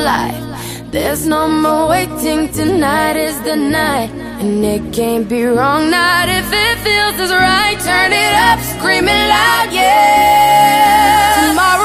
life. There's no more waiting, tonight is the night. And it can't be wrong, not if it feels as right. Turn it up, screaming loud, yeah. Tomorrow